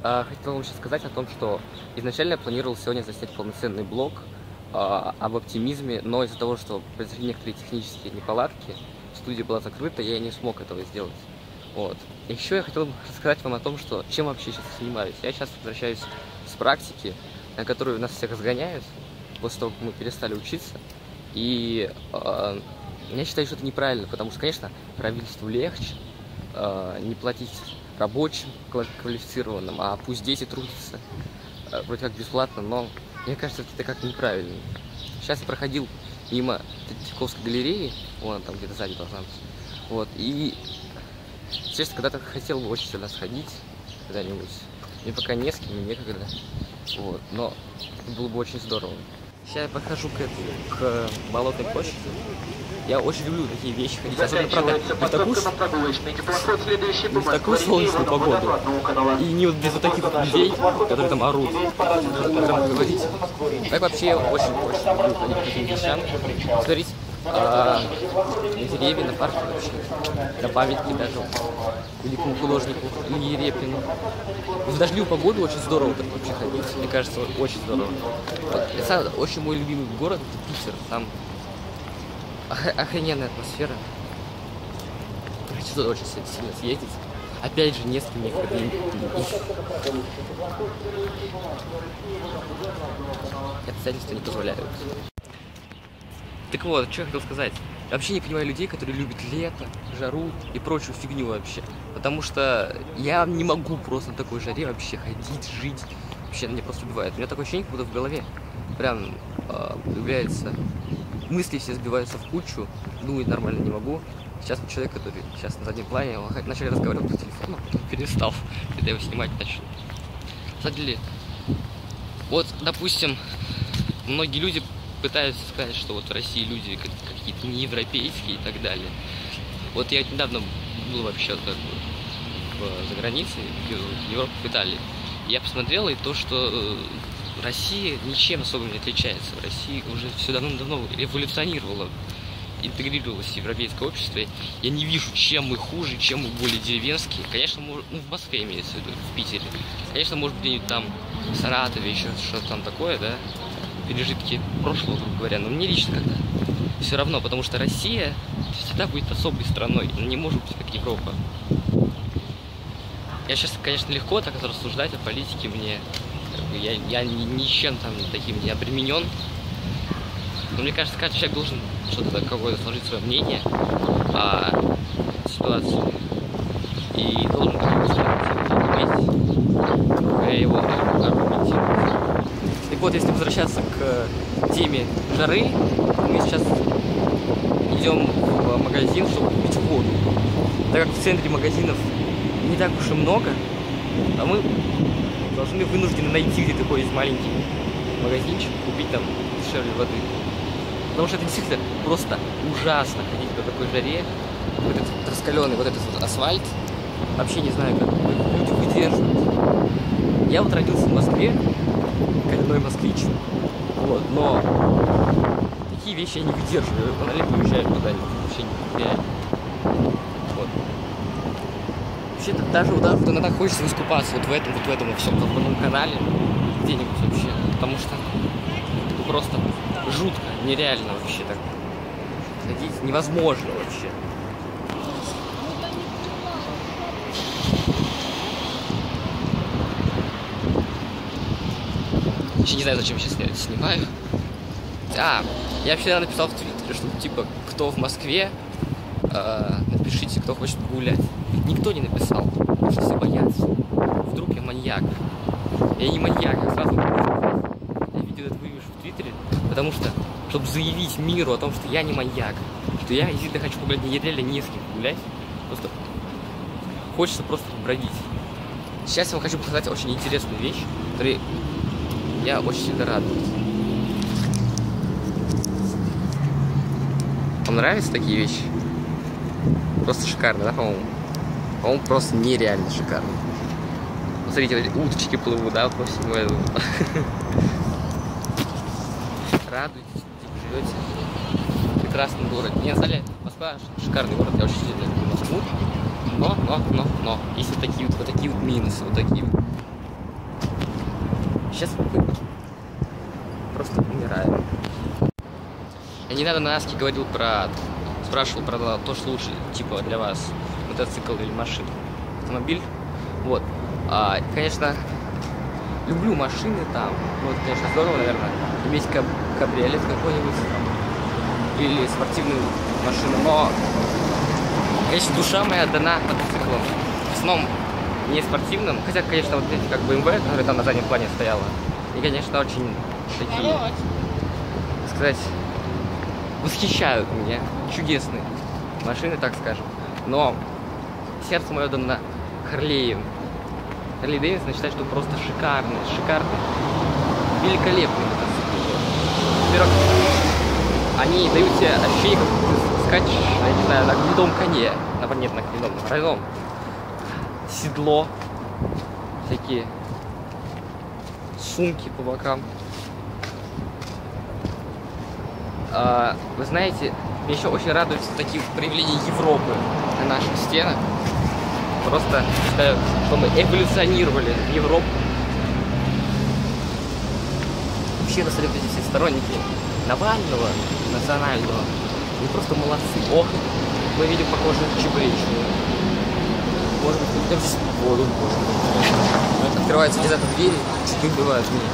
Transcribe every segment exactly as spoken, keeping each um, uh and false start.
А, хотел вам сейчас сказать о том, что изначально я планировал сегодня заснять полноценный блог а, об оптимизме, но из-за того, что произошли некоторые технические неполадки, студия была закрыта, я не смог этого сделать. Вот. Еще я хотел бы рассказать вам о том, что чем вообще сейчас занимаюсь. Я сейчас возвращаюсь с практики, на которую нас всех разгоняют после того, как мы перестали учиться. И э, я считаю, что это неправильно, потому что, конечно, правительству легче э, не платить рабочим квалифицированным, а пусть дети трудятся э, вроде как бесплатно, но мне кажется, это как-то неправильно. Сейчас я проходил мимо Третьяковской галереи, вон там где-то сзади должна быть, вот, и честно, когда-то хотел бы очень сюда сходить когда-нибудь. Мне пока не с кем, мне некогда. Вот, но было бы очень здорово. Сейчас я подхожу к, этой, к Болотной площади. Я очень люблю такие вещи ходить. Особенно, правда, не в такую, не в такую солнечную погоду. И не вот без вот таких вот людей, которые там орут. Прям говорить. Так вообще я очень-очень люблю ходить к таким вещам. Смотрите, а, на деревья, на парке вообще, на памятки даже великому художнику Илье Репину. В дождливую погоду очень здорово так вообще ходить, мне кажется, очень здорово. Вот. Это очень мой любимый город, это Питер, там ох охрененная атмосфера. Хочу туда очень сильно съездить. Опять же, не с кем никогда не обстоятельства не позволяют. Так вот, что я хотел сказать. Я вообще не понимаю людей, которые любят лето, жару и прочую фигню вообще. Потому что я не могу просто на такой жаре вообще ходить, жить. Вообще, меня просто убивает. У меня такое ощущение, как будто в голове прям э, появляется... Мысли все сбиваются в кучу, думать нормально не могу. Сейчас вот человек, который сейчас на заднем плане, он начал разговаривать по телефону, потом перестал, когда я его снимать начал. На самом деле, вот, допустим, многие люди пытаются сказать, что вот в России люди какие-то неевропейские и так далее. Вот я недавно был вообще как бы за границей, в Европе, в Италии. Я посмотрел, и то, что Россия ничем особо не отличается. В России уже все давно-давно эволюционировало, интегрировалось в европейское общество. Я не вижу, чем мы хуже, чем мы более деревенские. Конечно, может, ну, в Москве имеется в виду, в Питере. Конечно, может быть, где-нибудь там в Саратове, еще что-то там такое, да, пережитки прошлого, грубо говоря, но мне лично как-то все равно, потому что Россия всегда будет особой страной, она не может быть как Европа. Я сейчас, конечно, легко так рассуждать о политике, мне я, я ничем там таким не обременен, но мне кажется, каждый человек должен что-то какое-то сложить свое мнение о ситуации и должен его аргументировать. Так вот, если возвращаться к теме жары, мы сейчас идем в магазин, чтобы купить воду. Так как в центре магазинов не так уж и много, а мы должны вынуждены найти, где такой есть маленький магазинчик, купить там дешевле воды. Потому что это действительно просто ужасно ходить по такой жаре. Вот этот раскаленный вот этот вот асфальт. Вообще не знаю, как люди выдерживают. Я вот родился в Москве, коренной москвич, вот, но такие вещи я не выдерживаю, я банально уезжаю куда-нибудь, вообще нереально. Вот. Вообще-то даже даже вот иногда хочется искупаться вот в этом, вот в этом, во всем в канале, где-нибудь вообще, потому что ну, просто жутко, нереально вообще так ходить, невозможно вообще. Еще не знаю, зачем сейчас я это снимаю. А, я вчера написал в Твиттере, что типа, кто в Москве, э, напишите, кто хочет погулять. Никто не написал, потому что все боятся. Вдруг я маньяк. Я не маньяк, я сразу я видео это вывешу в Твиттере, потому что, чтобы заявить миру о том, что я не маньяк, что я действительно хочу погулять, мне реально не с кем погулять, просто хочется просто бродить. Сейчас я вам хочу показать очень интересную вещь, которой я очень сильно радуюсь. Вам нравятся такие вещи? Просто шикарно, да, по-моему? По-моему, просто нереально шикарно. Смотрите, вот эти уточки плывут, да, по всему этому. Радуйтесь, где живете. Прекрасный город. Не, на Москва шикарный город, я очень сильно люблю Москву. Но, но, но, но. Есть вот такие вот, вот такие вот минусы, вот такие вот Сейчас мы просто умираем. Я недавно на Аске говорил про... Спрашивал про то, что лучше, типа, для вас мотоцикл или машина. Автомобиль. Вот. А, конечно, люблю машины там. Вот, конечно, здорово, наверное, иметь каб кабриолет какой-нибудь или спортивную машину. Но, конечно, душа моя отдана мотоциклам. В основном не спортивным. Хотя, конечно, вот эти как бэ эм вэ, которая там на заднем плане стояла. И, конечно, очень такие, так сказать, восхищают меня. Чудесные машины, так скажем. Но сердце мое отдано Харлеем. Харли Дэвидсон считает, что просто шикарный, шикарный, великолепный мотоцикл. Во-первых, они дают тебе ощущение, как ты скачешь, я не знаю, на гнедом коне. На, нет, на гнедом, на районом. Седло, всякие сумки по бокам. А, вы знаете, меня еще очень радуют такие проявления Европы на наших стенах. Просто считаю, что мы эволюционировали в Европу. Вообще, на самом деле, все сторонники Навального, национального, они просто молодцы. Ох, мы видим, похоже, чебуречную. Может быть, мы идем здесь в воду, может быть. Открываются где-то двери, чуть не убивают меня.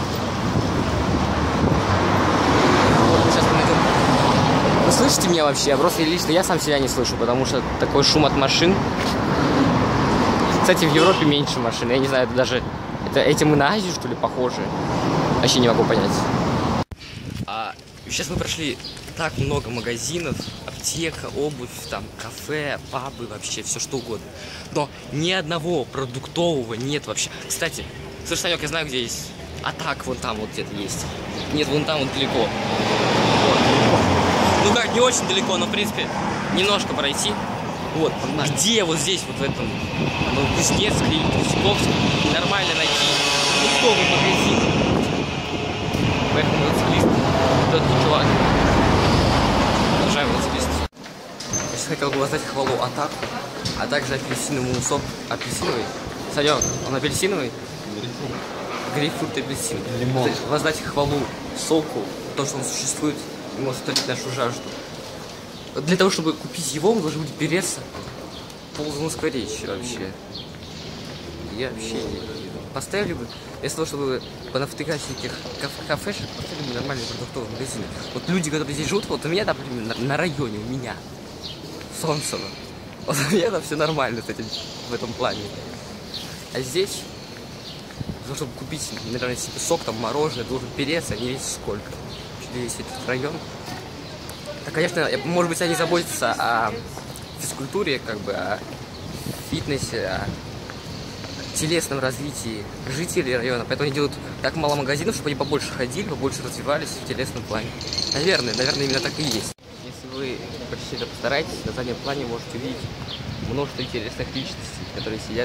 Вот, мы сейчас найдем. Вы слышите меня вообще? Просто лично я сам себя не слышу, потому что такой шум от машин. Кстати, в Европе меньше машин. Я не знаю, это даже... Это этим мы на Азию, что ли, похожи? Вообще не могу понять. А сейчас мы прошли так много магазинов, аптека, обувь, там, кафе, пабы, вообще, все что угодно. Но ни одного продуктового нет вообще. Кстати, слушай, Санек, я знаю, где есть. А так, вон там вот где-то есть. Нет, вон там вот далеко. Вот. Ну как, не очень далеко, но, в принципе, немножко пройти. Вот, где вот здесь, вот в этом, ну, Кузнецкой или Трусиковской, нормально найти продуктовый магазин. Поэтому мотоциклист, тот чувак, уважаемый мотоциклист. Я сейчас хотел бы воздать хвалу Атаку, а также апельсиновому соку. Апельсиновый? Санек, он апельсиновый? Грейпфрут и апельсин. Лимон. Воздать хвалу соку, то, что он существует, и может утолить нашу жажду. Для того, чтобы купить его, мы должны будем переться ползамоскворечье вообще. Я вообще не... Поставили бы, вместо того, чтобы понавтыкать всяких кафешек, поставили бы нормальные продуктовые магазины. Вот люди, которые здесь живут, вот у меня, например, на, на районе, у меня, Солнцево, вот у меня там все нормально с этим, в этом плане. А здесь, для того, чтобы купить, наверное, себе сок, там, мороженое, должен переться, не весь сколько. Весь этот район. Так, конечно, может быть, они заботятся о физкультуре, как бы, о фитнесе, о телесном развитии жителей района. Поэтому они делают так мало магазинов, чтобы они побольше ходили, побольше развивались в телесном плане. Наверное, наверное, именно так и есть. Если вы почти сильно постараетесь, на заднем плане можете увидеть множество интересных личностей, которые сидят.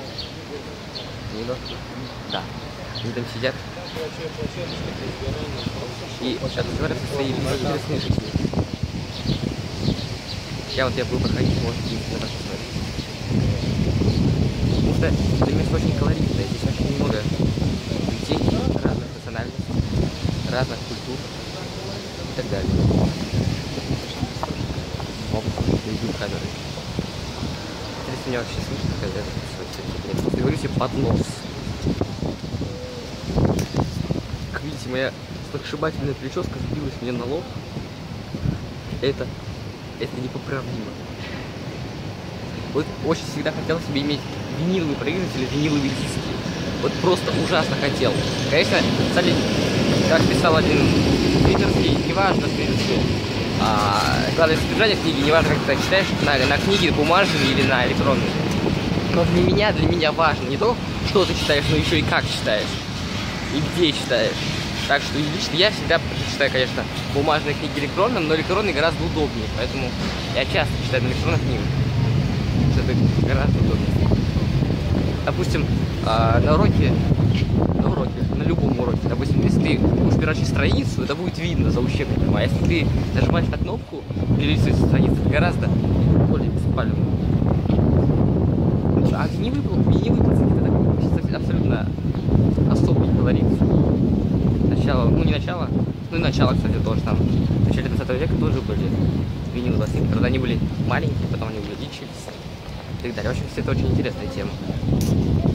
Да, они там сидят и разговаривают со своими интересными жизнями. Я вот я буду проходить, может быть, на так посмотреть. Потому что это место очень колоритное, здесь очень много людей разных национальностей, разных культур и так далее. Оп, иду камеры. Интересно, меня вообще слышно, когда я записываю. Я говорю себе под нос. Как видите, моя сногсшибательная прическа сбилась мне на лоб. Это Это непоправимо. Вот очень всегда хотел себе иметь виниловый проигрыватель или виниловые диски. Вот просто ужасно хотел. Конечно, кстати, как писал один твиттерский, неважно, в принципе, а, главное содержание книги, неважно, как ты читаешь, на, на книге бумажной или на электронной. Но для меня, для меня важно не то, что ты читаешь, но еще и как читаешь. И где читаешь. Так что лично я всегда читаю, конечно, бумажные книги электронным, но электронные гораздо удобнее. Поэтому я часто читаю на электронных книгах. Это гораздо удобнее. Допустим, на уроке, на уроке, на любом уроке, допустим, если ты будешь перечислить страницу, это будет видно за учебником. А если ты нажимаешь на кнопку перелистывать страницу, это гораздо более беспалевно. А огневой блок, огневой блок, это такой абсолютно особый колорит. начала, ну не начало, ну и начало, кстати, тоже там. В начале двадцатого века тоже были виниловые пластинки. Правда, они были маленькие, потом они увеличились и так далее. В общем, все это очень интересная тема.